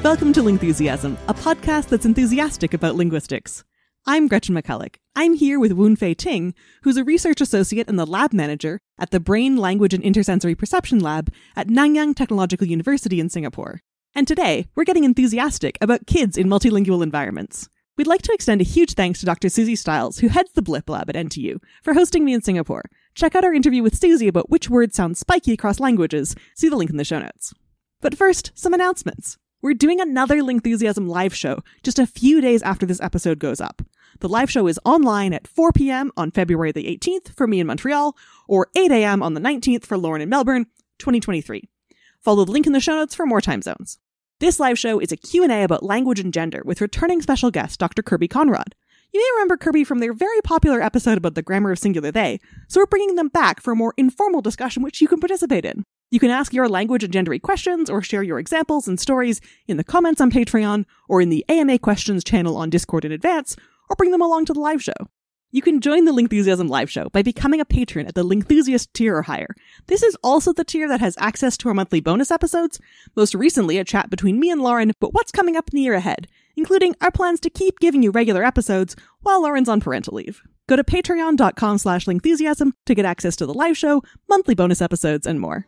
Welcome to Lingthusiasm, a podcast that's enthusiastic about linguistics. I'm Gretchen McCulloch. I'm here with Woon Fei Ting, who's a research associate and the lab manager at the Brain, Language and Intersensory Perception Lab at Nanyang Technological University in Singapore. And today, we're getting enthusiastic about kids in multilingual environments. We'd like to extend a huge thanks to Dr. Susie Stiles, who heads the Blip Lab at NTU, for hosting me in Singapore. Check out our interview with Susie about which words sound spiky across languages. See the link in the show notes. But first, some announcements. We're doing another Lingthusiasm live show just a few days after this episode goes up. The live show is online at 4 p.m. on February the 18th for me in Montreal, or 8 a.m. on the 19th for Lauren in Melbourne, 2023. Follow the link in the show notes for more time zones. This live show is a Q&A about language and gender with returning special guest Dr. Kirby Conrad. You may remember Kirby from their very popular episode about the grammar of singular they, so we're bringing them back for a more informal discussion which you can participate in. You can ask your language and gendery questions or share your examples and stories in the comments on Patreon or in the AMA Questions channel on Discord in advance, or bring them along to the live show. You can join the Lingthusiasm live show by becoming a patron at the Lingthusiast tier or higher. This is also the tier that has access to our monthly bonus episodes, most recently a chat between me and Lauren about what's coming up in the year ahead, including our plans to keep giving you regular episodes while Lauren's on parental leave. Go to patreon.com/Lingthusiasm to get access to the live show, monthly bonus episodes, and more.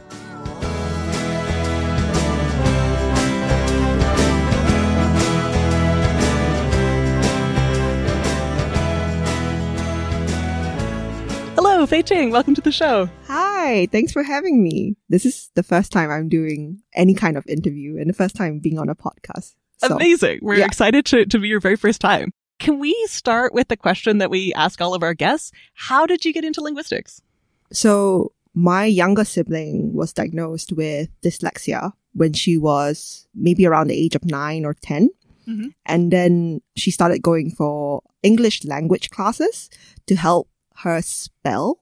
Hello, Fei Ting. Welcome to the show. Hi, thanks for having me. This is the first time I'm doing any kind of interview and the first time being on a podcast. So, amazing. We're excited to be your very first time. Can we start with the question that we ask all of our guests? How did you get into linguistics? So my younger sibling was diagnosed with dyslexia when she was maybe around the age of 9 or 10. Mm-hmm. And then she started going for English language classes to help her spell.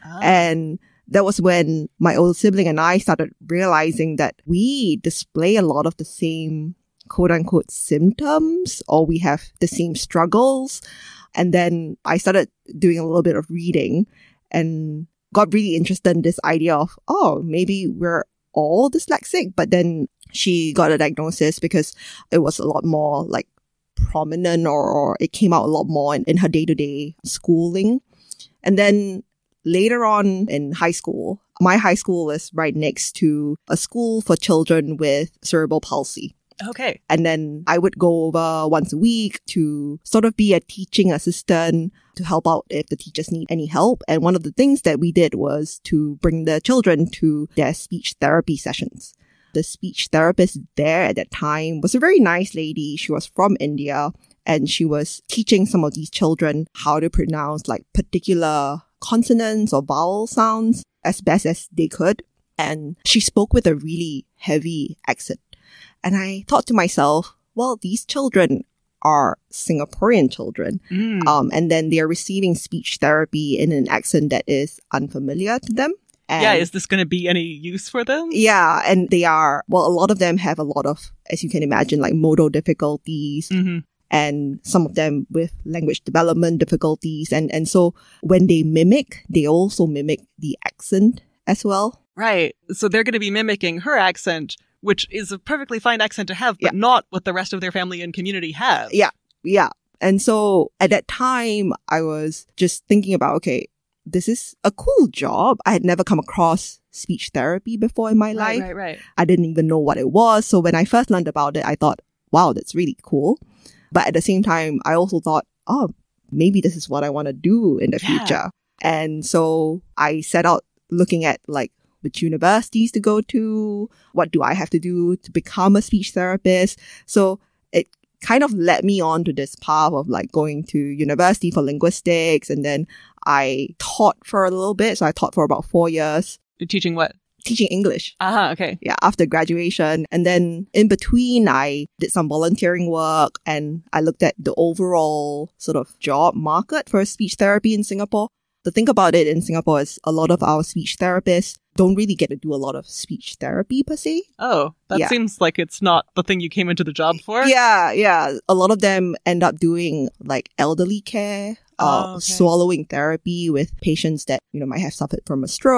And that was when my older sibling and I started realizing that we display a lot of the same quote-unquote symptoms, or we have the same struggles. And then I started doing a little bit of reading and got really interested in this idea of, maybe we're all dyslexic. But then she got a diagnosis because it was a lot more like prominent, or it came out a lot more in her day-to-day schooling. And then later on in high school, my high school is right next to a school for children with cerebral palsy. Okay. And then I would go over once a week to sort of be a teaching assistant to help out if the teachers need any help. And one of the things that we did was to bring the children to their speech therapy sessions. The speech therapist there at that time was a very nice lady. She was from India. And she was teaching some of these children how to pronounce like particular consonants or vowel sounds as best as they could. And she spoke with a really heavy accent. And I thought to myself, well, these children are Singaporean children. And then they are receiving speech therapy in an accent that is unfamiliar to them. And is this going to be any use for them? Yeah, and they are, well, a lot of them have a lot of, as you can imagine, like modal difficulties. Mm-hmm. And some of them with language development difficulties. And so when they mimic, they also mimic the accent as well. Right. So they're going to be mimicking her accent, which is a perfectly fine accent to have, but not what the rest of their family and community have. Yeah. And so at that time, I was just thinking about, okay, this is a cool job. I had never come across speech therapy before in my life. Right. I didn't even know what it was. So when I first learned about it, I thought, wow, that's really cool. But at the same time, I also thought, maybe this is what I want to do in the future. And so I set out looking at like which universities to go to, what do I have to do to become a speech therapist. So it kind of led me on to this path of like going to university for linguistics. And then I taught for a little bit. So I taught for about 4 years. You're teaching what? Teaching English. Okay. Yeah, after graduation. And then in between, I did some volunteering work and I looked at the overall sort of job market for speech therapy in Singapore. The thing about it in Singapore is a lot of our speech therapists don't really get to do a lot of speech therapy per se. Oh, that seems like it's not the thing you came into the job for. Yeah. A lot of them end up doing like elderly care, swallowing therapy with patients that, might have suffered from a stroke.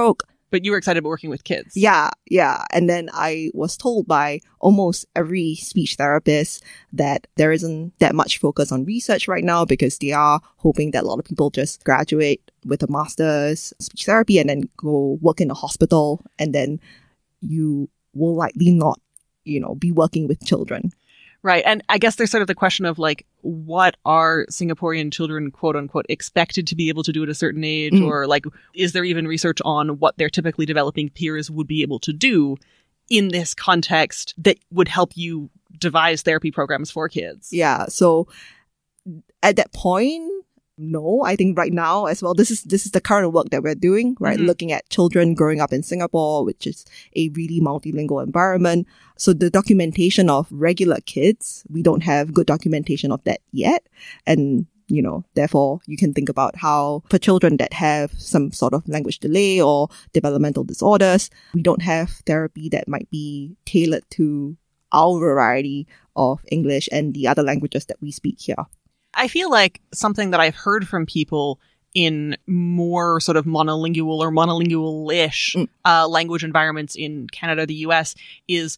But you were excited about working with kids. Yeah. And then I was told by almost every speech therapist that there isn't that much focus on research right now because they are hoping that a lot of people just graduate with a master's in speech therapy and then go work in a hospital, and then you will likely not, be working with children. Right. And I guess there's sort of the question of like, what are Singaporean children, quote unquote, expected to be able to do at a certain age? Or like, is there even research on what their typically developing peers would be able to do in this context that would help you devise therapy programs for kids? Yeah. So at that point, no, I think right now as well, this is the current work that we're doing, right? Looking at children growing up in Singapore, which is a really multilingual environment. So the documentation of regular kids, we don't have good documentation of that yet. And, therefore you can think about how for children that have some sort of language delay or developmental disorders, we don't have therapy that might be tailored to our variety of English and the other languages that we speak here. I feel like something that I've heard from people in more sort of monolingual or monolingual-ish language environments in Canada, the US, is,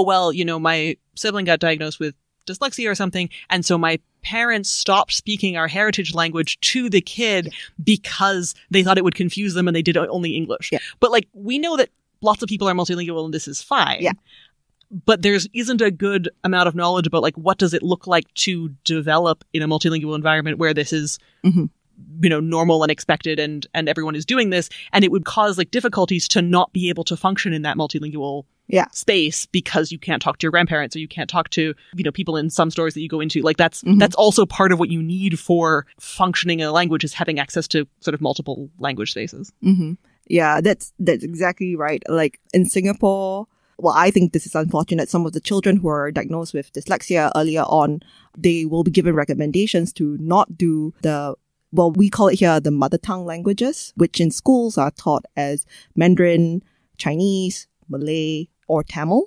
my sibling got diagnosed with dyslexia or something, and so my parents stopped speaking our heritage language to the kid because they thought it would confuse them and they did only English. Yeah. But like, we know that lots of people are multilingual and this is fine. Yeah. But there isn't a good amount of knowledge about like what does it look like to develop in a multilingual environment where this is, normal and expected and everyone is doing this, and it would cause like difficulties to not be able to function in that multilingual space because you can't talk to your grandparents or you can't talk to people in some stores that you go into. Like that's also part of what you need for functioning in a language, is having access to sort of multiple language spaces. Yeah, that's exactly right. Like in Singapore. Well, I think this is unfortunate. Some of the children who are diagnosed with dyslexia earlier on, they will be given recommendations to not do we call it here the mother tongue languages, which in schools are taught as Mandarin, Chinese, Malay, or Tamil.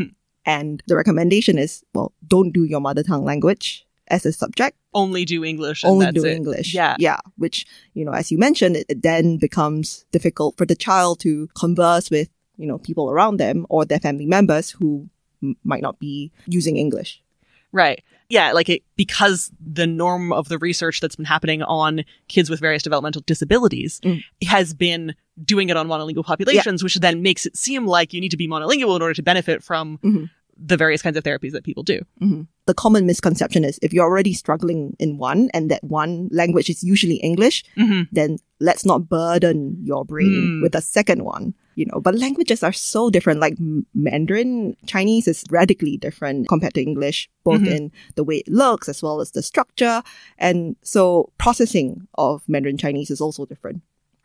And the recommendation is, don't do your mother tongue language as a subject. Only do English. Only do English. Yeah. Which, as you mentioned, it then becomes difficult for the child to converse with people around them or their family members who might not be using English. Right. Yeah, because the norm of the research that's been happening on kids with various developmental disabilities has been doing it on monolingual populations, which then makes it seem like you need to be monolingual in order to benefit from the various kinds of therapies that people do. The common misconception is if you're already struggling in one and that one language is usually English, then let's not burden your brain with a second one. But languages are so different. Like Mandarin Chinese is radically different compared to English, both in the way it looks as well as the structure. And so processing of Mandarin Chinese is also different.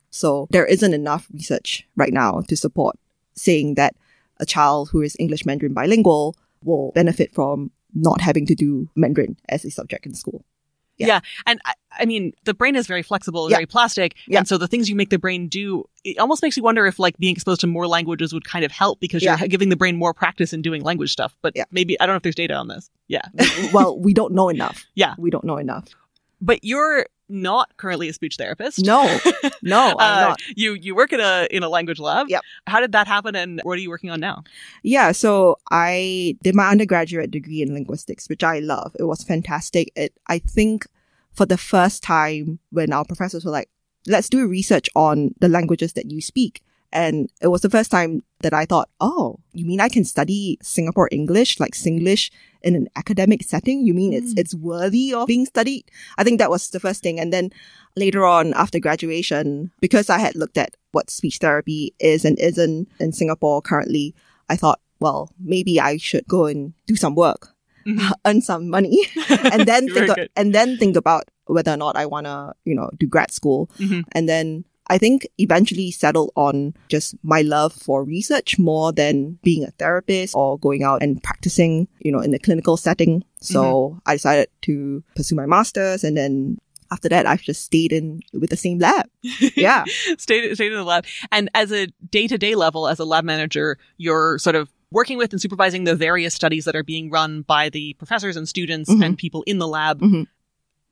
So there isn't enough research right now to support saying that a child who is English Mandarin bilingual will benefit from not having to do Mandarin as a subject in school. Yeah. And I mean, the brain is very flexible and very plastic. And so the things you make the brain do, it almost makes you wonder if like being exposed to more languages would kind of help because you're giving the brain more practice in doing language stuff. But maybe, I don't know if there's data on this. Yeah. Well, we don't know enough. Yeah. We don't know enough. But you're not currently a speech therapist. No, I'm not. You work in a language lab. Yep. How did that happen and what are you working on now? Yeah, so I did my undergraduate degree in linguistics, which I love. It was fantastic. I think for the first time when our professors were like, let's do research on the languages that you speak. And it was the first time that I thought, oh, you mean I can study Singapore English, like Singlish, in an academic setting? You mean it's worthy of being studied? I think that was the first thing. And then later on, after graduation, because I had looked at what speech therapy is and isn't in Singapore currently, I thought, well, maybe I should go and do some work, earn some money, and then think about whether or not I want to, do grad school. And then I think eventually settled on just my love for research more than being a therapist or going out and practicing, in a clinical setting. So I decided to pursue my master's, and then after that, I've just stayed with the same lab. Yeah. stayed in the lab. And as a day-to-day level, as a lab manager, you're sort of working with and supervising the various studies that are being run by the professors and students and people in the lab.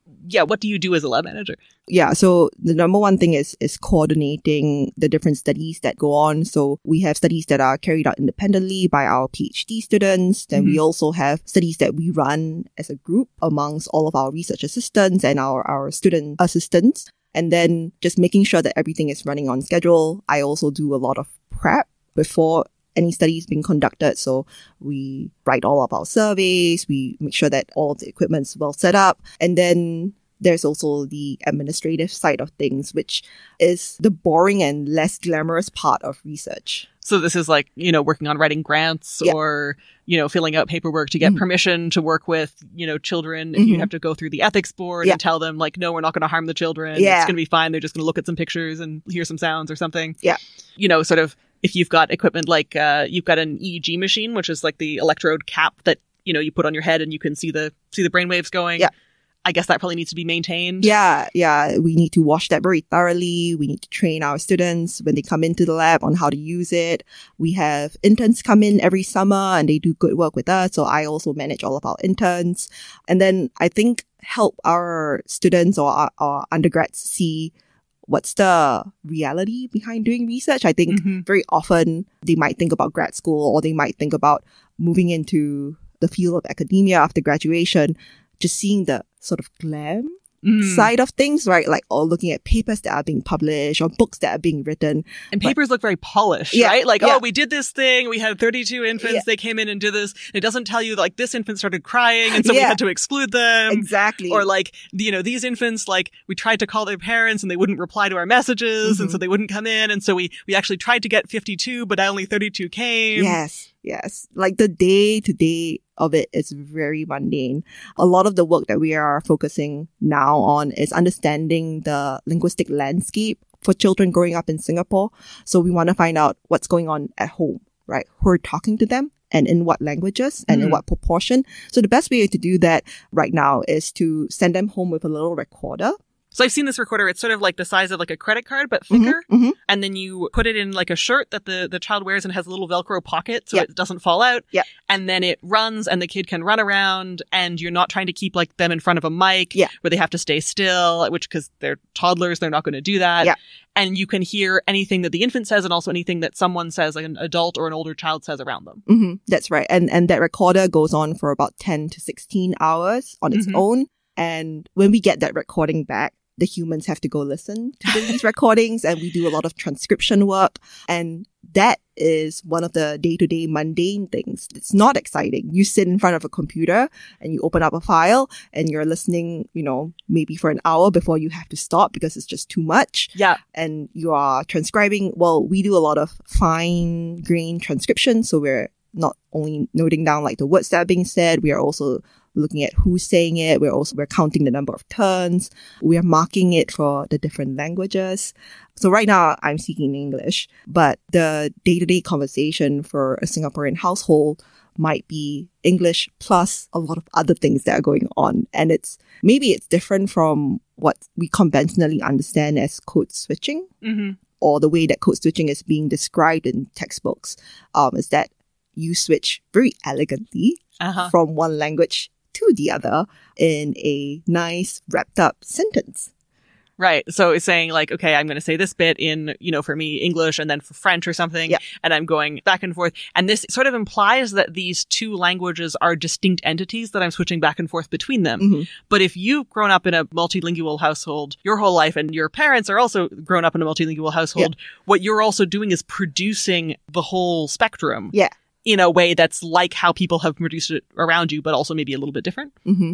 yeah, what do you do as a lab manager? Yeah, so the number one thing is coordinating the different studies that go on. So we have studies that are carried out independently by our PhD students. Then we also have studies that we run as a group amongst all of our research assistants and our student assistants. And then just making sure that everything is running on schedule. I also do a lot of prep before any study is being conducted. So we write all of our surveys. We make sure that all of the equipment's well set up. And then there's also the administrative side of things, which is the boring and less glamorous part of research. So this is like, working on writing grants or, filling out paperwork to get permission to work with, children. If you have to go through the ethics board and tell them like, no, we're not going to harm the children. Yeah. It's going to be fine. They're just going to look at some pictures and hear some sounds or something. Yeah. Sort of if you've got equipment like you've got an EEG machine, which is like the electrode cap that, you put on your head and you can see the brainwaves going. Yeah. I guess that probably needs to be maintained. Yeah. We need to wash that very thoroughly. We need to train our students when they come into the lab on how to use it. We have interns come in every summer and they do good work with us. So I also manage all of our interns. And then I think help our students or our undergrads see what's the reality behind doing research. I think very often they might think about grad school or they might think about moving into the field of academia after graduation, just seeing the sort of glam side of things, right? Like, or looking at papers that are being published or books that are being written. And papers look very polished, right? Like, oh, we did this thing. We had 32 infants. They came in and did this. It doesn't tell you like this infant started crying and so we had to exclude them. Exactly. Or like, these infants, like we tried to call their parents and they wouldn't reply to our messages and so they wouldn't come in. And so we actually tried to get 52, but only 32 came. Yes. Like the day-to-day of it is very mundane. A lot of the work that we are focusing now on is understanding the linguistic landscape for children growing up in Singapore. So we want to find out what's going on at home, right? Who are talking to them and in what languages and in what proportion. So the best way to do that right now is to send them home with a little recorder. So I've seen this recorder. It's sort of like the size of like a credit card, but thicker. And then you put it in like a shirt that the child wears and has a little Velcro pocket so it doesn't fall out. And then it runs and the kid can run around and you're not trying to keep like them in front of a mic where they have to stay still, which because they're toddlers, they're not going to do that. And you can hear anything that the infant says and also anything that someone says, like an adult or an older child says around them. That's right. And that recorder goes on for about 10 to 16 hours on its own. And when we get that recording back, the humans have to go listen to these recordings and we do a lot of transcription work. And that is one of the day-to-day mundane things. It's not exciting. You sit in front of a computer and you open up a file and you're listening, maybe for an hour before you have to stop because it's just too much. Yeah. And you are transcribing. Well, we do a lot of fine-grained transcription. So we're not only noting down like the words that are being said, we are also looking at who's saying it. We're counting the number of turns. We are marking it for the different languages. So right now I'm speaking English, but the day-to-day conversation for a Singaporean household might be English plus a lot of other things that are going on. And it's different from what we conventionally understand as code switching or the way that code switching is being described in textbooks, is that you switch very elegantly from one language to the other in a nice wrapped up sentence. Right. So it's saying like, okay, I'm going to say this bit in, for me, English and then for French or something. And I'm going back and forth. And this sort of implies that these two languages are distinct entities that I'm switching back and forth between them. But if you've grown up in a multilingual household your whole life and your parents are also grown up in a multilingual household, what you're also doing is producing the whole spectrum. In a way that's like how people have produced it around you, but also maybe a little bit different.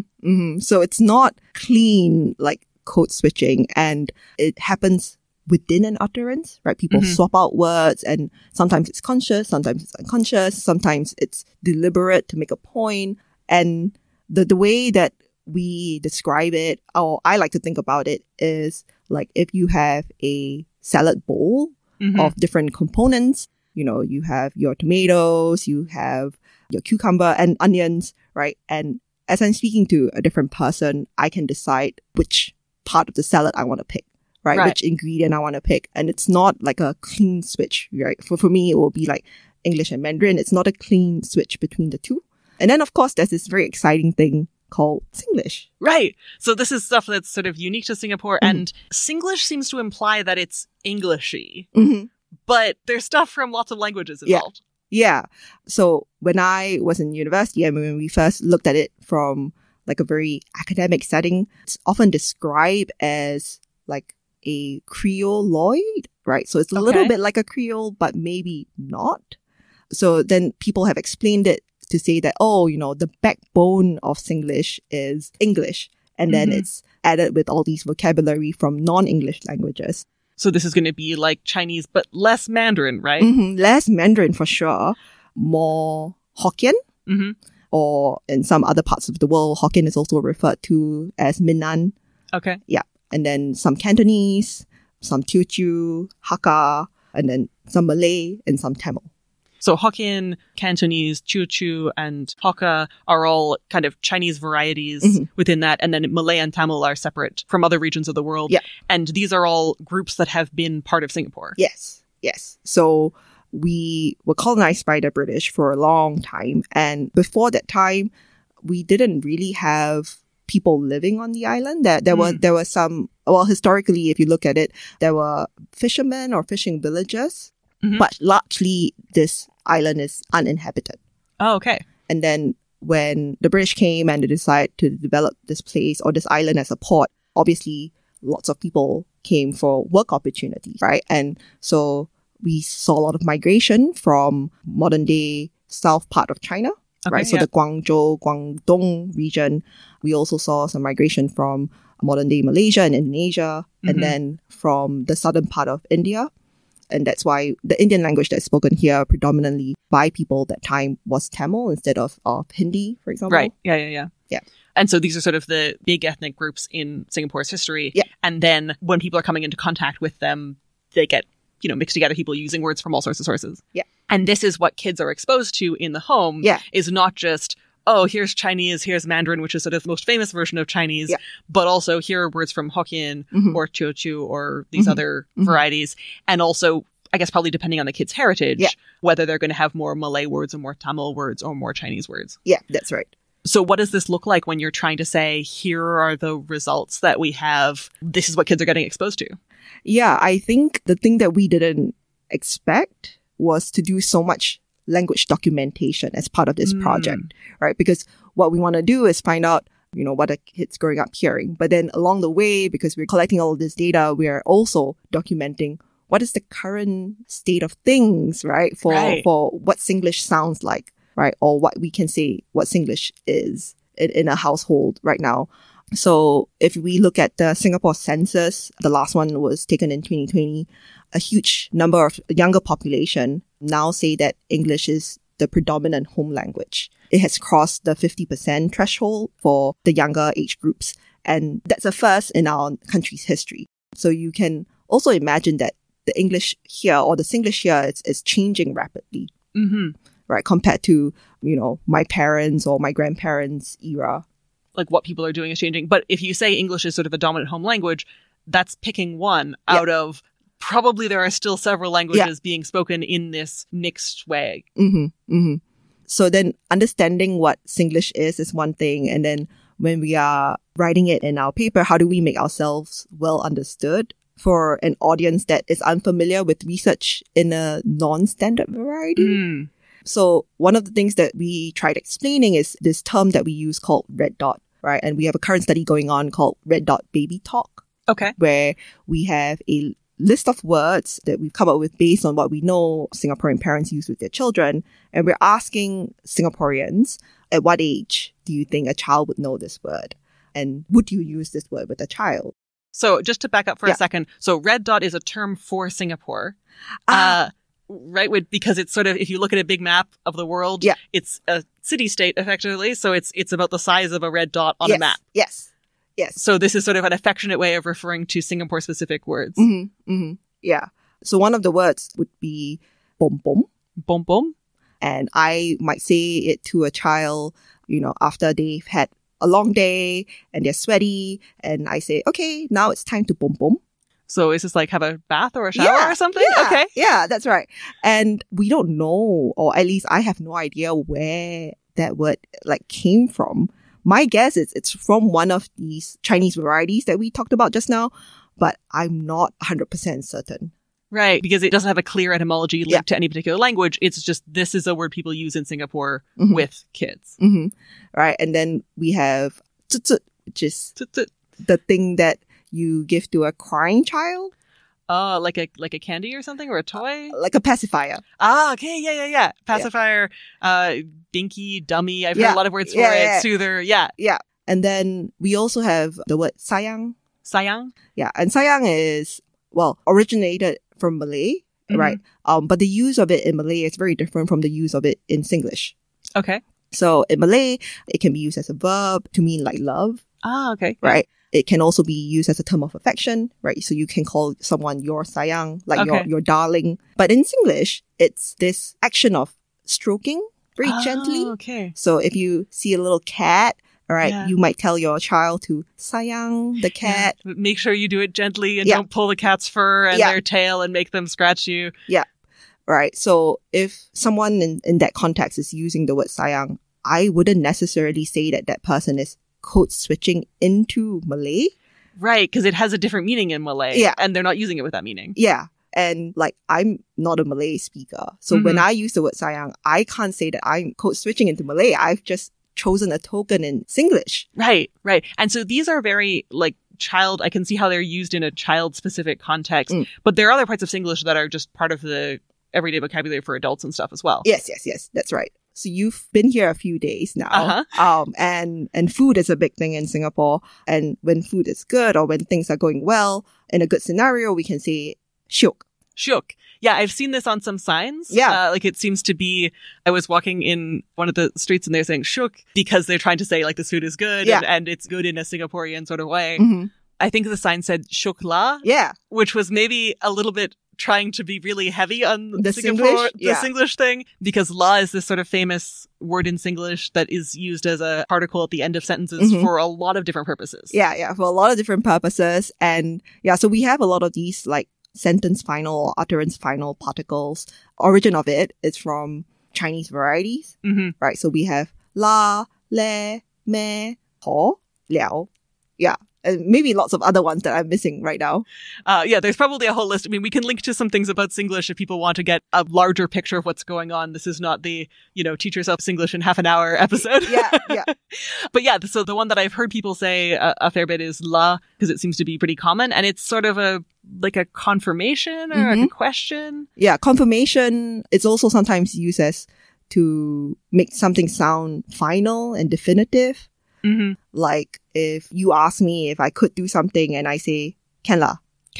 So it's not clean like code switching, and it happens within an utterance, right? People swap out words, and sometimes it's conscious, sometimes it's unconscious, sometimes it's deliberate to make a point. And the way that we describe it, or I like to think about it, is like if you have a salad bowl of different components. You have your tomatoes, you have your cucumber and onions, right? And as I'm speaking to a different person, I can decide which part of the salad I want to pick, right? Which ingredient I want to pick. And it's not like a clean switch, right? For me, it will be like English and Mandarin. It's not a clean switch between the two. And then, of course, there's this very exciting thing called Singlish. Right. So this is stuff that's sort of unique to Singapore, and Singlish seems to imply that it's Englishy, but there's stuff from lots of languages involved. Yeah. So when I was in university, and when we first looked at it from like a very academic setting, it's often described as like a Creoloid, right? So it's a little bit like a Creole, but maybe not. So then people have explained it to say that, the backbone of Singlish is English. And then it's added with all these vocabulary from non-English languages. So this is going to be like Chinese, but less Mandarin, right? Less Mandarin for sure. More Hokkien. Or in some other parts of the world, Hokkien is also referred to as Minnan. Okay. Yeah. And then some Cantonese, some Teochew, Hakka, and then some Malay and some Tamil. So Hokkien, Cantonese, Teochew, and Hakka are all kind of Chinese varieties within that. And then Malay and Tamil are separate from other regions of the world. Yeah. And these are all groups that have been part of Singapore. Yes. So we were colonized by the British for a long time. And before that time, we didn't really have people living on the island. There were some, historically, if you look at it, there were fishermen or fishing villages. But largely, this island is uninhabited. Oh, okay. And then when the British came and they decided to develop this place or this island as a port, obviously, lots of people came for work opportunities, right? And so we saw a lot of migration from modern-day south part of China, right? So the Guangzhou, Guangdong region. We also saw some migration from modern-day Malaysia and Indonesia, and then from the southern part of India. And that's why the Indian language that's spoken here predominantly by people that time was Tamil instead of Hindi, for example. Right. Yeah. And so these are sort of the big ethnic groups in Singapore's history. Yeah. And then when people are coming into contact with them, they get, mixed together, people using words from all sorts of sources. Yeah. And this is what kids are exposed to in the home. Yeah. Is not just, here's Chinese, here's Mandarin, which is sort of the most famous version of Chinese, but also here are words from Hokkien or Teochew or these other varieties. And also, I guess probably depending on the kid's heritage, whether they're going to have more Malay words or more Tamil words or more Chinese words. Yeah, that's right. So what does this look like when you're trying to say, here are the results that we have, this is what kids are getting exposed to? Yeah, I think the thing that we didn't expect was to do so much language documentation as part of this project, right? Because what we want to do is find out, what are kids growing up hearing. But then along the way, because we're collecting all of this data, we are also documenting what is the current state of things, right? For what Singlish sounds like, right? Or what we can say what Singlish is in a household right now. So if we look at the Singapore census, the last one was taken in 2020, a huge number of younger population now say that English is the predominant home language. It has crossed the 50% threshold for the younger age groups. And that's a first in our country's history. So you can also imagine that the English here or the Singlish here is changing rapidly, right? Compared to, my parents or my grandparents' era. Like what people are doing is changing. But if you say English is sort of a dominant home language, that's picking one out of probably there are still several languages being spoken in this mixed way. So then understanding what Singlish is one thing. And then when we are writing it in our paper, how do we make ourselves well understood for an audience that is unfamiliar with research in a non-standard variety? So one of the things that we tried explaining is this term that we use called red dot, right? And we have a current study going on called Red Dot Baby Talk. Okay. Where we have a list of words that we've come up with based on what we know Singaporean parents use with their children. And we're asking Singaporeans, at what age do you think a child would know this word? And would you use this word with a child? So just to back up for a second. So red dot is a term for Singapore. Right? Because it's sort of, if you look at a big map of the world, it's a city-state effectively. So it's about the size of a red dot on a map. Yes. So this is sort of an affectionate way of referring to Singapore-specific words. Yeah. So one of the words would be bom bom. Bom bom. And I might say it to a child, after they've had a long day and they're sweaty. And I say, okay, now it's time to bom bom. So is this like have a bath or a shower or something? Yeah, okay. Yeah, that's right. And we don't know, or at least I have no idea where that word came from. my guess is it's from one of these Chinese varieties that we talked about just now, but I'm not 100% certain. Right, because it doesn't have a clear etymology linked to any particular language. It's just, this is a word people use in Singapore with kids. Right, and then we have 啧啧, which is the thing that you give to a crying child. Oh, like a candy or something, or a toy? Like a pacifier. Ah, okay, yeah. Pacifier, binky, dummy. I've heard a lot of words for it. Soother, Yeah. And then we also have the word sayang. Sayang? Yeah, and sayang is, originated from Malay, right? But the use of it in Malay is very different from the use of it in Singlish. Okay. So in Malay, it can be used as a verb to mean like love. Ah, okay. Right? It can also be used as a term of affection, right? So you can call someone your sayang, like your darling. But in Singlish, it's this action of stroking very gently. Okay. So if you see a little cat, all right, you might tell your child to sayang the cat. Yeah. Make sure you do it gently and don't pull the cat's fur and their tail and make them scratch you. Yeah. Right. So if someone in that context is using the word sayang, I wouldn't necessarily say that person is code switching into Malay. Right, because it has a different meaning in Malay. Yeah. And they're not using it with that meaning. Yeah. And like, I'm not a Malay speaker. So when I use the word sayang, I can't say that I'm code switching into Malay. I've just chosen a token in Singlish. Right. And so these are very like I can see how they're used in a child specific context, but there are other parts of Singlish that are just part of the everyday vocabulary for adults and stuff as well. Yes. That's right. So you've been here a few days now. And food is a big thing in Singapore. And when food is good or when things are going well, in a good scenario, we can say shiok. Shiok. Yeah, I've seen this on some signs. Yeah. Like it seems to be, I was walking in one of the streets and they're saying shiok because they're trying to say like this food is good and it's good in a Singaporean sort of way. I think the sign said shiok la. Yeah. Which was maybe a little bit trying to be really heavy on the Singlish thing, because la is this sort of famous word in Singlish that is used as a particle at the end of sentences for a lot of different purposes. Yeah, for a lot of different purposes. And so we have a lot of these like sentence final or utterance final particles. Origin of it is from Chinese varieties, right? So we have la, le, me, ho, liao. Yeah. And maybe lots of other ones that I'm missing right now. There's probably a whole list. I mean, we can link to some things about Singlish if people want to get a larger picture of what's going on. This is not the, teach yourself Singlish in half an hour episode. Yeah. But so the one that I've heard people say a fair bit is la, because it seems to be pretty common. And it's sort of a confirmation or like a question. Yeah, confirmation. It's also sometimes used as to make something sound final and definitive. Like if you ask me if I could do something and I say, can la.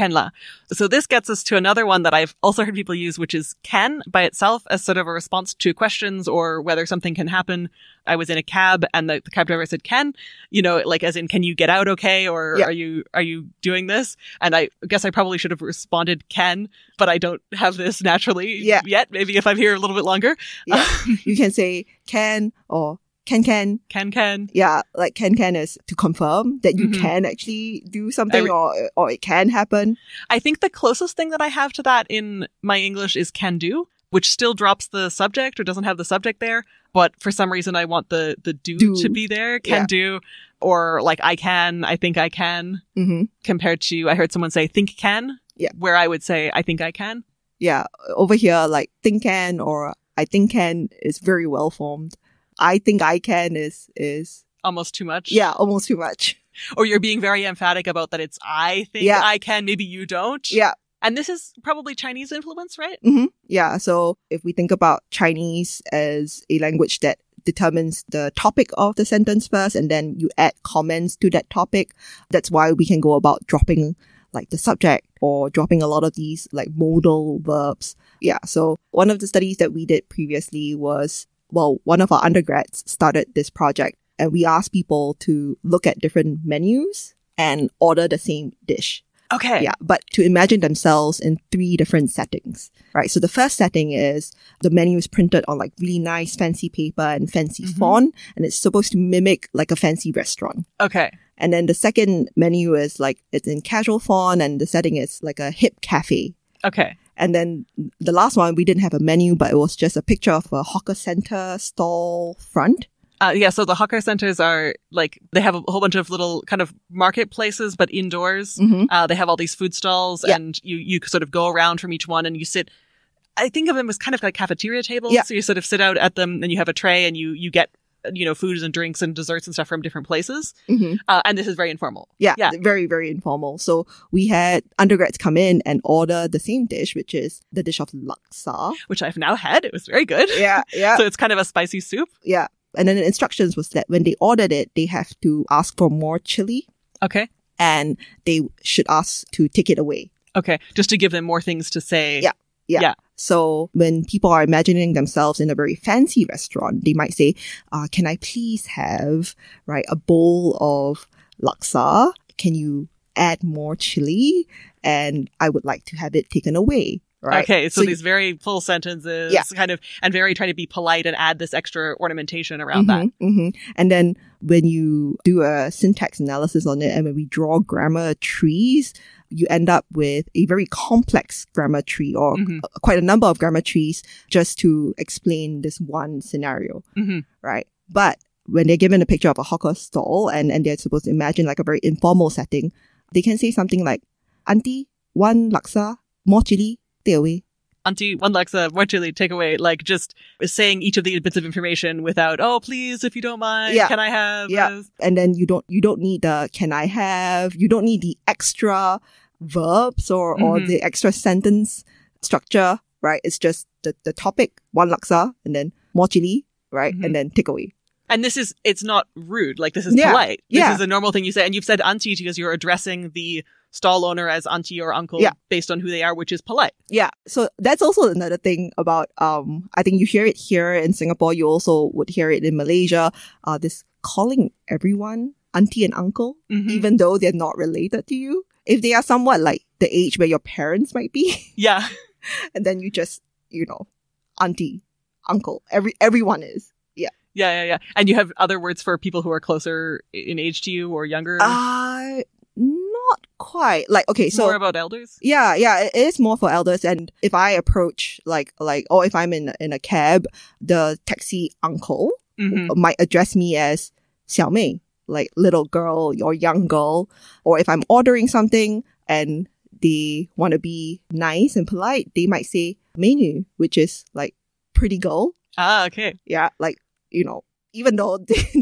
So this gets us to another one that I've also heard people use, which is can by itself as sort of a response to questions or whether something can happen. I was in a cab and the cab driver said, can, like as in, can you get out okay? Or are you doing this? And I guess I probably should have responded can, but I don't have this naturally yet. Maybe if I'm here a little bit longer. Yeah. You can say can or can. Yeah, like can is to confirm that you can actually do something or it can happen. I think the closest thing that I have to that in my English is can do, which still drops the subject or doesn't have the subject there. But for some reason, I want the do to be there. Can do. Or like I think I can. Compared to, I heard someone say think can. Yeah. Where I would say I think I can. Yeah. Over here, like think can or I think can is very well formed. I think I can is almost too much. Yeah, almost too much. Or you're being very emphatic about that it's I think I can, maybe you don't. Yeah. And this is probably Chinese influence, right? Yeah. So if we think about Chinese as a language that determines the topic of the sentence first, and then you add comments to that topic, that's why we can go about dropping like the subject or dropping a lot of these like modal verbs. Yeah. So one of the studies that we did previously was, one of our undergrads started this project and we asked people to look at different menus and order the same dish. Okay. Yeah, but to imagine themselves in 3 different settings, right? So the first setting is the menu is printed on like really nice fancy paper and fancy font, and it's supposed to mimic like a fancy restaurant. Okay. And then the second menu is like it's in casual font and the setting is like a hip cafe. Okay. And then the last one, we didn't have a menu, but it was just a picture of a hawker center stall front. So the hawker centers are like, they have a whole bunch of little kind of marketplaces, but indoors. They have all these food stalls and you sort of go around from each one and you sit. I think of them as kind of like cafeteria tables. So you sort of sit out at them and you have a tray and you get, foods and drinks and desserts and stuff from different places. And this is very informal. Yeah. Very, very informal. So we had undergrads come in and order the same dish, which is the dish of laksa. Which I've now had. It was very good. Yeah. So it's kind of a spicy soup. Yeah. And then the instructions was that when they ordered it, they have to ask for more chili. Okay. And they should ask to take it away. Okay. Just to give them more things to say. Yeah. So when people are imagining themselves in a very fancy restaurant, they might say, can I please have, a bowl of laksa? Can you add more chili? And I would like to have it taken away. Right. Okay, so these very full sentences, kind of, and very try to be polite and add this extra ornamentation around that. And then when you do a syntax analysis on it and when we draw grammar trees, you end up with a very complex grammar tree or quite a number of grammar trees just to explain this one scenario, right? But when they're given a picture of a hawker stall and they're supposed to imagine like a very informal setting, they can say something like, Auntie, one laksa, more chili, take away. Auntie, one laksa, more chili, take away. Like just saying each of the bits of information without, oh, please, if you don't mind, can I have this? And then you don't need the can I have, you don't need the extra verbs or the extra sentence structure, right? It's just the topic, one laksa, and then more chili, right? And then take away. And it's not rude. Like this is polite. This is a normal thing you say. And you've said auntie because you're addressing the stall owner as auntie or uncle based on who they are, which is polite. Yeah. So that's also another thing about, I think you hear it here in Singapore. You also would hear it in Malaysia. This calling everyone auntie and uncle, even though they're not related to you. If they are somewhat like the age where your parents might be. Yeah. And then you just, auntie, uncle, everyone is. Yeah. And you have other words for people who are closer in age to you or younger? Not quite. Like, okay, so more about elders? Yeah, it is more for elders. And if I approach or if I'm in a cab, the taxi uncle might address me as 小妹, like little girl or young girl. Or if I'm ordering something and they want to be nice and polite, they might say 美女, which is like pretty girl. Ah, okay. Yeah, like, even though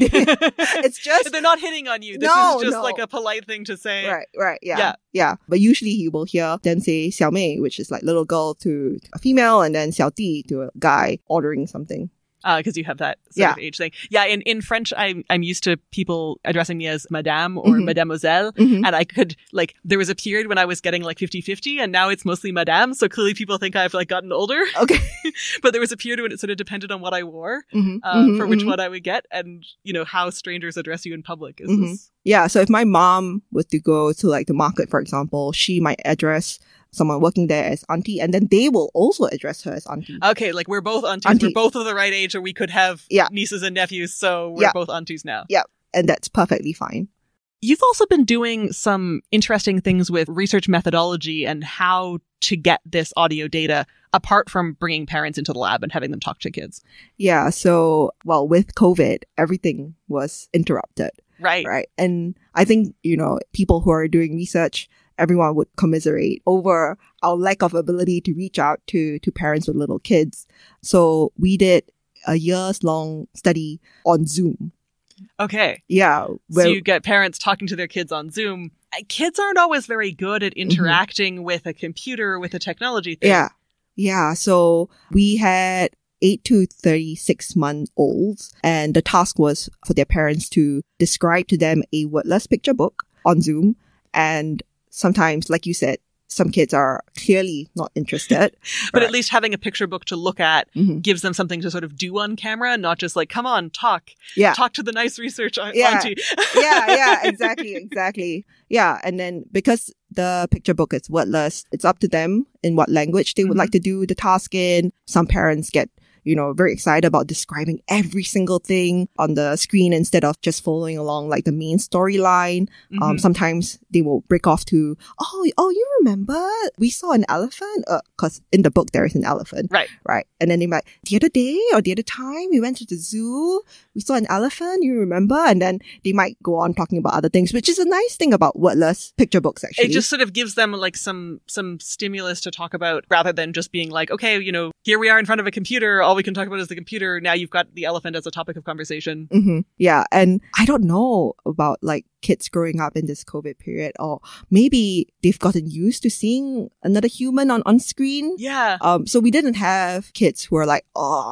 it's just... They're not hitting on you. This is just like a polite thing to say. Right. Yeah. But usually you will hear them say 小妹, which is like little girl to a female, and then 小弟 to a guy ordering something. Because you have that sort of age thing. Yeah, in French, I'm used to people addressing me as madame or mademoiselle. And I could, like, there was a period when I was getting like 50-50 and now it's mostly madame. So clearly people think I've like gotten older. Okay. But there was a period when it sort of depended on what I wore for which one I would get and, how strangers address you in public. Yeah, so if my mom was to go to like the market, for example, she might address someone working there as auntie, and then they will also address her as auntie. Okay, like we're both aunties. We're both of the right age, or we could have nieces and nephews, so we're both aunties now. Yeah, and that's perfectly fine. You've also been doing some interesting things with research methodology and how to get this audio data apart from bringing parents into the lab and having them talk to kids. Yeah, so, with COVID, everything was interrupted. Right. And I think, people who are doing research, everyone would commiserate over our lack of ability to reach out to parents with little kids. So we did a years-long study on Zoom. Okay. Yeah. So you get parents talking to their kids on Zoom. Kids aren't always very good at interacting with a computer, with a technology thing. Yeah. So we had 8 to 36-month-olds, and the task was for their parents to describe to them a wordless picture book on Zoom. And sometimes, like you said, some kids are clearly not interested. But at least having a picture book to look at gives them something to sort of do on camera, not just like, come on, talk. Yeah. Talk to the nice research auntie. Exactly. Yeah. And then because the picture book is wordless, it's up to them in what language they would like to do the task in. Some parents get, very excited about describing every single thing on the screen instead of just following along like the main storyline. Sometimes they will break off to, oh, you remember we saw an elephant? Because in the book there is an elephant. Right. And then they might, the other day or the other time we went to the zoo, we saw an elephant, you remember? And then they might go on talking about other things, which is a nice thing about wordless picture books, actually. It just sort of gives them like some stimulus to talk about rather than just being like, okay, here we are in front of a computer. All we can talk about is the computer. Now you've got the elephant as a topic of conversation. Yeah. And I don't know about like kids growing up in this COVID period, or maybe they've gotten used to seeing another human on screen. Yeah. So we didn't have kids who are like,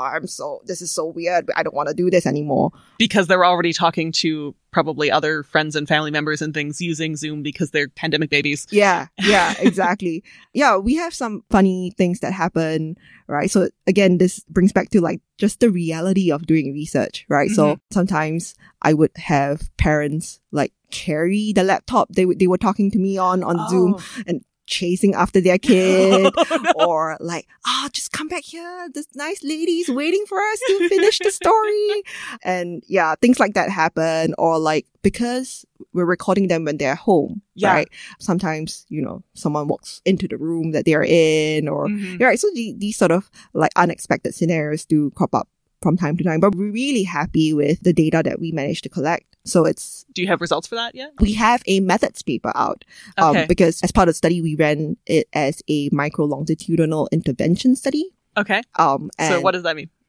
this is so weird. I don't want to do this anymore. Because they're already talking to probably other friends and family members and things using Zoom because they're pandemic babies. Yeah, exactly. Yeah, we have some funny things that happen, right? So again, this brings back to like just the reality of doing research, right? So sometimes I would have parents like carry the laptop they were talking to me on Zoom and chasing after their kid or like, just come back here. This nice lady's waiting for us to finish the story. And yeah, things like that happen. Or like, because we're recording them when they're home, right? Sometimes, someone walks into the room that they're in or, right? So these sort of like unexpected scenarios do crop up from time to time, but we're really happy with the data that we managed to collect. So do you have results for that yet? We have a methods paper out because as part of the study, we ran it as a micro-longitudinal intervention study. Okay. So what does that mean?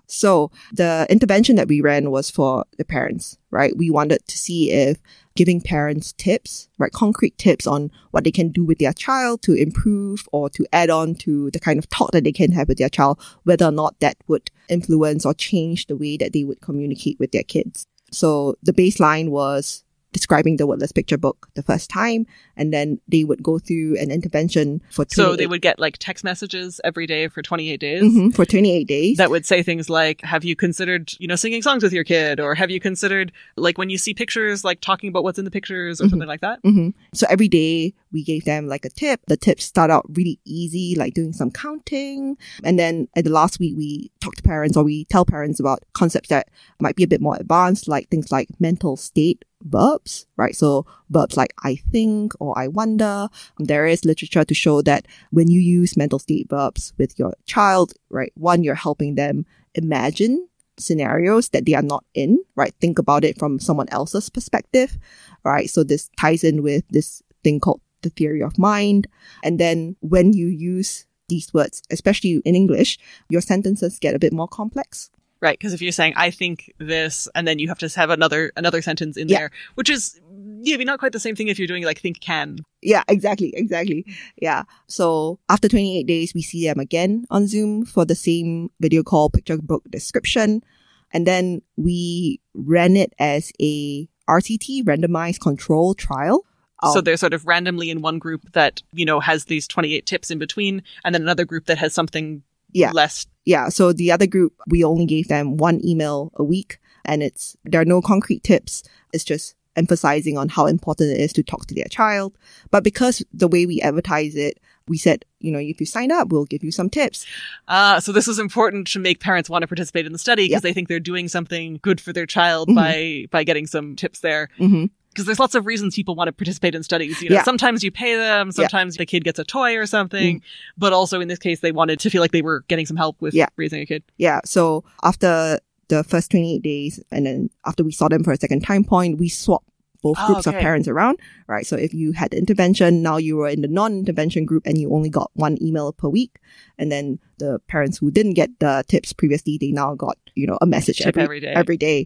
So the intervention that we ran was for the parents, right? We wanted to see if giving parents tips, right? Concrete tips on what they can do with their child to improve or to add on to the kind of talk that they can have with their child, whether or not that would influence or change the way that they would communicate with their kids. So the baseline was describing the wordless picture book the first time, and then they would go through an intervention for 28 So they would get like text messages every day for 28 days? For 28 days. That would say things like, have you considered, singing songs with your kid? Or have you considered, like when you see pictures, like talking about what's in the pictures or something like that? So every day we gave them like a tip. The tips start out really easy, like doing some counting. And then at the last week, we talk to parents or we tell parents about concepts that might be a bit more advanced, like things like mental state verbs, right? So verbs like I think or I wonder. There is literature to show that when you use mental state verbs with your child, right, one, you're helping them imagine scenarios that they are not in, right? Think about it from someone else's perspective, right? So this ties in with this thing called the theory of mind. And then when you use these words, especially in English, your sentences get a bit more complex. Right, because if you're saying, I think this, and then you have to have another sentence in there, which is maybe not quite the same thing if you're doing like think can. Yeah, exactly. Yeah. So after 28 days, we see them again on Zoom for the same video call, picture book description. And then we ran it as a RCT, randomized control trial. So they're sort of randomly in one group that, has these 28 tips in between, and then another group that has something less. Yeah. So the other group, we only gave them one email a week, and there are no concrete tips. It's just emphasizing on how important it is to talk to their child. But because the way we advertise it, we said, if you sign up, we'll give you some tips. So this was important to make parents want to participate in the study because they think they're doing something good for their child by getting some tips there. Because there's lots of reasons people want to participate in studies. Sometimes you pay them, sometimes the kid gets a toy or something. But also in this case, they wanted to feel like they were getting some help with raising a kid. Yeah. So after the first 28 days, and then after we saw them for a second time point, we swapped both groups of parents around, right? So if you had the intervention, now you were in the non-intervention group and you only got one email per week. And then the parents who didn't get the tips previously, they now got, a message every day.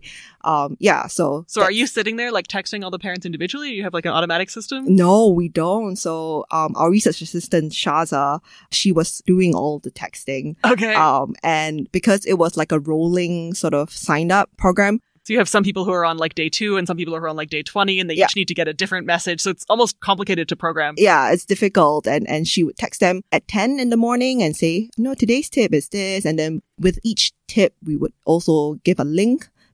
So are you sitting there like texting all the parents individually? You have like an automatic system? No, we don't. So our research assistant, Shaza, she was doing all the texting. Okay. And because it was like a rolling sort of sign up program, so you have some people who are on like day 2 and some people who are on like day 20 and they each need to get a different message. So it's almost complicated to program. Yeah, it's difficult. And she would text them at 10 in the morning and say, no, today's tip is this. And then with each tip, we would also give a link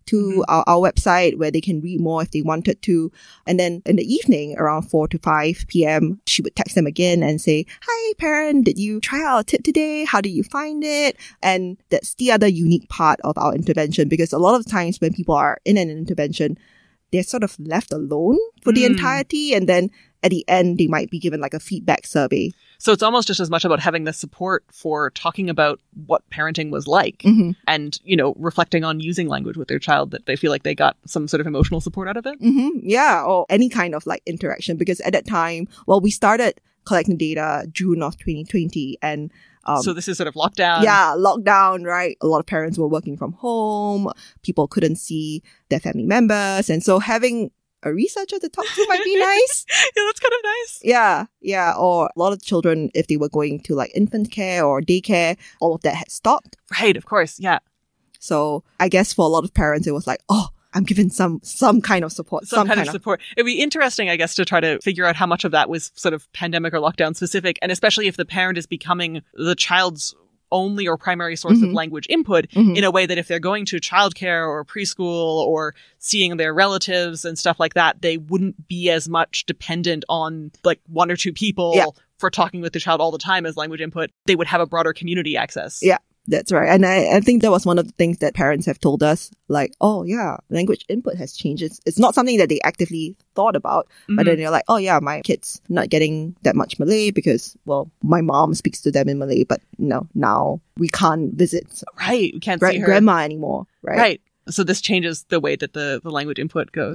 to our website where they can read more if they wanted to. And then in the evening, around 4 to 5 p.m., she would text them again and say, "Hi, parent, did you try our tip today? How did you find it?" And that's the other unique part of our intervention, because a lot of times when people are in an intervention, they're sort of left alone for the entirety. And then at the end, they might be given like a feedback survey. So it's almost just as much about having the support for talking about what parenting was like and, reflecting on using language with their child, that they feel like they got some sort of emotional support out of it. Yeah, or any kind of like interaction. Because at that time, we started collecting data June of 2020, and so this is sort of lockdown. Yeah, lockdown, right? A lot of parents were working from home. People couldn't see their family members. And so having a researcher to talk to might be nice. Yeah, that's kind of nice. Yeah. Or a lot of children, if they were going to like infant care or daycare, all of that had stopped. Right, of course, yeah. So I guess for a lot of parents, it was like, oh, I'm given some kind of support. Some kind of support. It'd be interesting, I guess, to try to figure out how much of that was sort of pandemic or lockdown specific, and especially if the parent is becoming the child's only or primary source of language input in a way that if they're going to childcare or preschool or seeing their relatives and stuff like that, they wouldn't be as much dependent on like one or two people for talking with the child all the time as language input. They would have a broader community access. Yeah. That's right. And I think that was one of the things that parents have told us, like, oh yeah, language input has changed. It's not something that they actively thought about, but then they're like, oh yeah, my kid's not getting that much Malay because, my mom speaks to them in Malay, but now we can't visit we can't see her grandma anymore. Right. So this changes the way that the language input goes.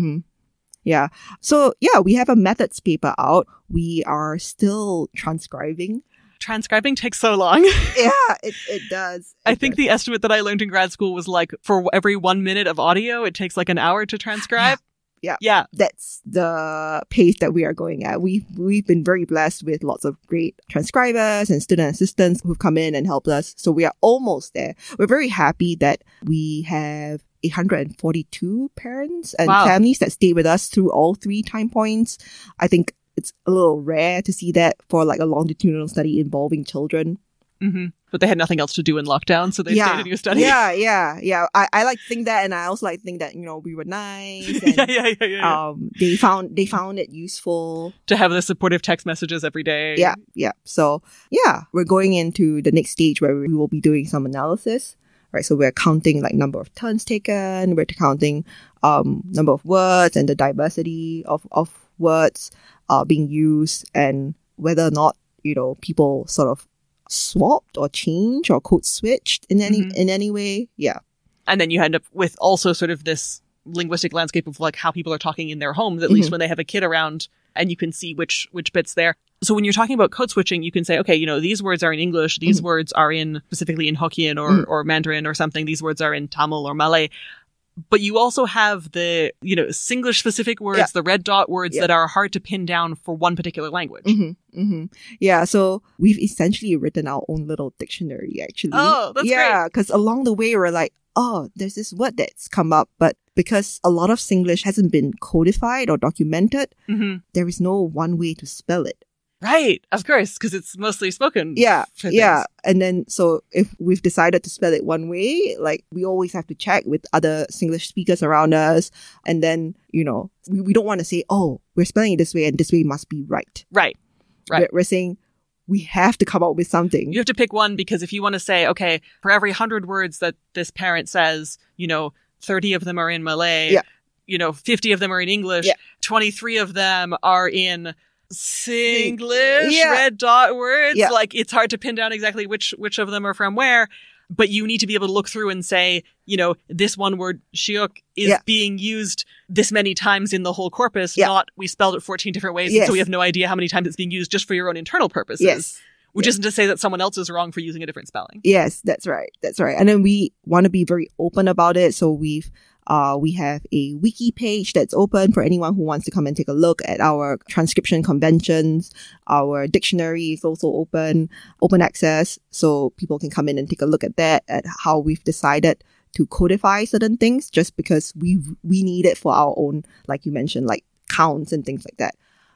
Yeah. So yeah, we have a methods paper out. We are still transcribing. Transcribing takes so long. Yeah, it does. I think the estimate that I learned in grad school was like for every 1 minute of audio, it takes like an hour to transcribe. Yeah. That's the pace that we are going at. We've been very blessed with lots of great transcribers and student assistants who've come in and helped us. So we are almost there. We're very happy that we have 842 parents and families that stay with us through all 3 time points. I think it's a little rare to see that for like a longitudinal study involving children. But they had nothing else to do in lockdown, so they stayed in your study. Yeah. I like to think that, and I also like to think that, we were nice. And, yeah. They found it useful. To have the supportive text messages every day. Yeah. So, we're going into the next stage where we will be doing some analysis. Right, so we're counting like number of turns taken, we're counting number of words and the diversity of words being used, and whether or not people sort of swapped or changed or code switched in any way. Yeah. And then you end up with also sort of this linguistic landscape of like how people are talking in their homes, at least when they have a kid around, and you can see which bits there. So when you're talking about code switching, you can say, okay, these words are in English, these words are specifically in Hokkien or Mandarin or something, these words are in Tamil or Malay. But you also have the, Singlish specific words, the red dot words that are hard to pin down for one particular language. Yeah, so we've essentially written our own little dictionary, actually. Oh, that's great. Yeah, because along the way, we're like, oh, there's this word that's come up, but because a lot of Singlish hasn't been codified or documented, there is no one way to spell it. Right, of course, because it's mostly spoken. Yeah. And then, so if we've decided to spell it one way, like we always have to check with other Singlish speakers around us. And then, we don't want to say, oh, we're spelling it this way and this way must be right. Right. We're saying we have to come up with something. You have to pick one, because if you want to say, okay, for every 100 words that this parent says, 30 of them are in Malay, 50 of them are in English, 23 of them are in Singlish, red dot words. Like it's hard to pin down exactly which of them are from where, but you need to be able to look through and say, this one word shiok is being used this many times in the whole corpus, not we spelled it 14 different ways, so we have no idea how many times it's being used just for your own internal purposes. Which isn't to say that someone else is wrong for using a different spelling. Yes, that's right. And then we want to be very open about it. So we have a wiki page that's open for anyone who wants to come and take a look at our transcription conventions. Our dictionary is also open access. So people can come in and take a look at that, at how we've decided to codify certain things, just because we need it for our own, like you mentioned, like counts and things like that.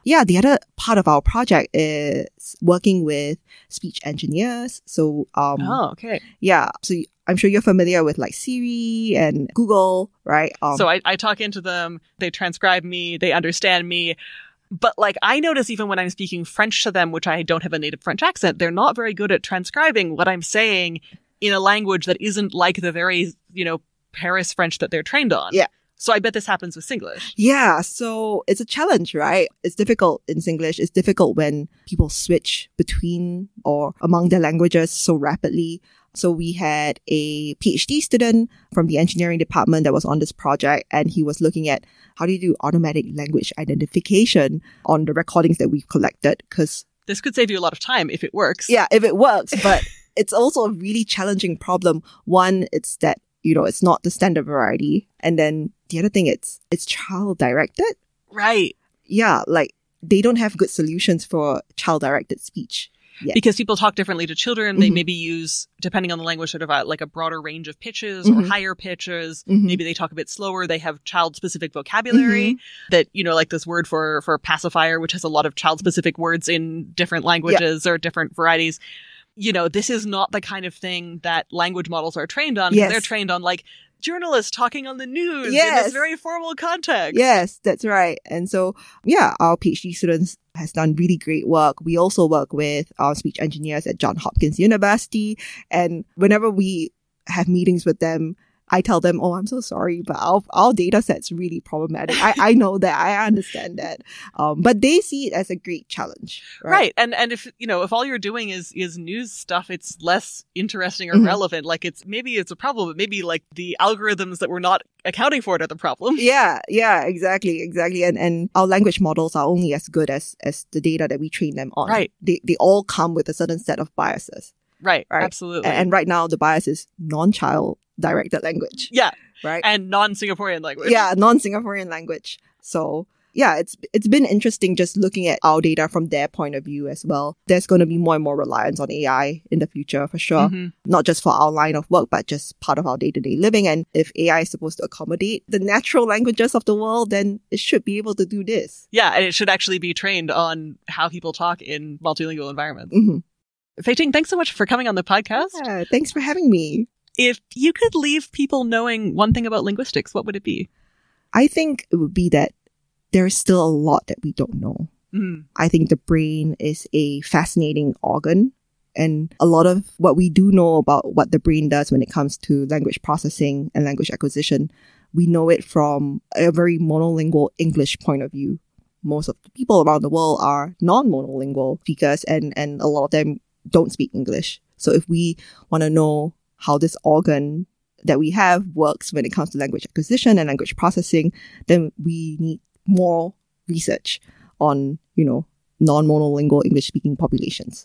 Yeah, the other part of our project is working with speech engineers. So, okay. Yeah, so I'm sure you're familiar with like Siri and Google, right? So I talk into them, they transcribe me, they understand me. But like, I notice even when I'm speaking French to them, which I don't have a native French accent, they're not very good at transcribing what I'm saying in a language that isn't like the very, Paris French that they're trained on. Yeah. So I bet this happens with Singlish. Yeah, so it's a challenge, right? It's difficult in Singlish. It's difficult when people switch between or among their languages so rapidly. So we had a PhD student from the engineering department that was on this project, and he was looking at how do you do automatic language identification on the recordings that we've collected, because this could save you a lot of time if it works. Yeah, if it works, but it's also a really challenging problem. One, it's that it's not the standard variety. And then the other thing, it's child directed. Right. Yeah. Like they don't have good solutions for child directed speech yet. Because people talk differently to children. They maybe use, depending on the language, sort of like a broader range of pitches or higher pitches. Maybe they talk a bit slower. They have child specific vocabulary that, like this word for pacifier, which has a lot of child specific words in different languages or different varieties. This is not the kind of thing that language models are trained on. Yes. They're trained on like journalists talking on the news in this very formal context. Yes, that's right. And so, yeah, our PhD students has done really great work. We also work with our speech engineers at Johns Hopkins University. And whenever we have meetings with them, I tell them, oh, I'm so sorry, but our data set's really problematic. I know that. I understand that. But they see it as a great challenge. Right. And if, if all you're doing is news stuff, it's less interesting or relevant. Like maybe it's a problem, but maybe like the algorithms that we're not accounting for it are the problem. Yeah, exactly. And our language models are only as good as the data that we train them on. Right. They all come with a certain set of biases. Right. Absolutely. And right now the bias is non-child directed language. Yeah. Right. And non-Singaporean language. Yeah, non-Singaporean language. So yeah, it's been interesting just looking at our data from their point of view as well. There's going to be more and more reliance on AI in the future for sure. Not just for our line of work, but just part of our day-to-day living. And if AI is supposed to accommodate the natural languages of the world, then it should be able to do this. Yeah, and it should actually be trained on how people talk in multilingual environments. Fei Ting, thanks so much for coming on the podcast. Yeah, thanks for having me. If you could leave people knowing one thing about linguistics, what would it be? I think it would be that there is still a lot that we don't know. I think the brain is a fascinating organ. And a lot of what we do know about what the brain does when it comes to language processing and language acquisition, we know it from a very monolingual English point of view. Most of the people around the world are non-monolingual speakers, and a lot of them don't speak English. So if we want to know how this organ that we have works when it comes to language acquisition and language processing, then we need more research on, non-monolingual English-speaking populations.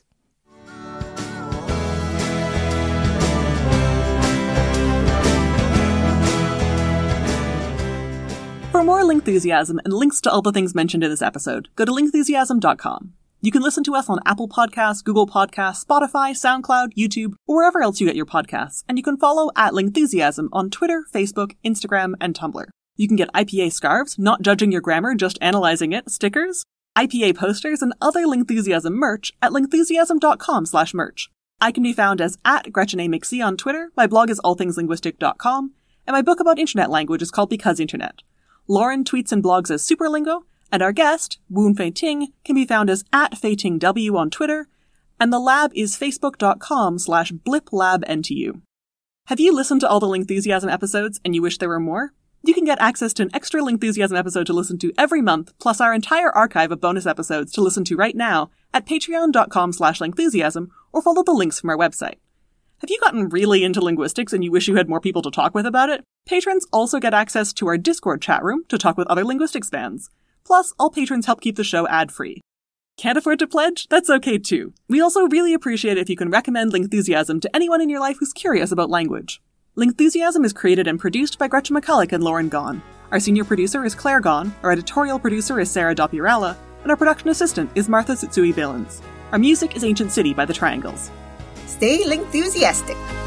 For more Lingthusiasm and links to all the things mentioned in this episode, go to lingthusiasm.com. You can listen to us on Apple Podcasts, Google Podcasts, Spotify, SoundCloud, YouTube, or wherever else you get your podcasts. And you can follow @Lingthusiasm on Twitter, Facebook, Instagram, and Tumblr. You can get IPA scarves, not judging your grammar, just analyzing it, stickers, IPA posters, and other Lingthusiasm merch at lingthusiasm.com/merch. I can be found as @GretchenMcCulloch on Twitter, my blog is allthingslinguistic.com, and my book about internet language is called Because Internet. Lauren tweets and blogs as Superlingo, and our guest, Woon Fei Ting, can be found as @FeiTingW on Twitter, and the lab is facebook.com/bliplabntu. Have you listened to all the Lingthusiasm episodes and you wish there were more? You can get access to an extra Lingthusiasm episode to listen to every month, plus our entire archive of bonus episodes to listen to right now at patreon.com/Lingthusiasm, or follow the links from our website. Have you gotten really into linguistics and you wish you had more people to talk with about it? Patrons also get access to our Discord chat room to talk with other linguistics fans. Plus, all patrons help keep the show ad-free. Can't afford to pledge? That's okay too. We also really appreciate it if you can recommend Lingthusiasm to anyone in your life who's curious about language. Lingthusiasm is created and produced by Gretchen McCulloch and Lauren Gahn. Our senior producer is Claire Gahn, our editorial producer is Sarah Dopurala, and our production assistant is Martha Tsutsui Billins. Our music is Ancient City by The Triangles. Stay Lingthusiastic!